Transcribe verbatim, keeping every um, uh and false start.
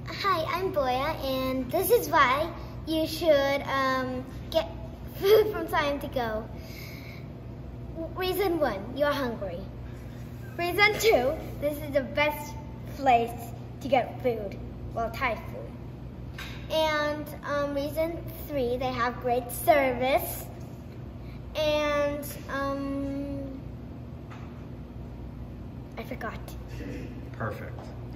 Hi, I'm Boya, and this is why you should um, get food from Siam To Go. Reason one, you're hungry. Reason two, this is the best place to get food, well, Thai food. And um, reason three, they have great service. And um, I forgot. Perfect.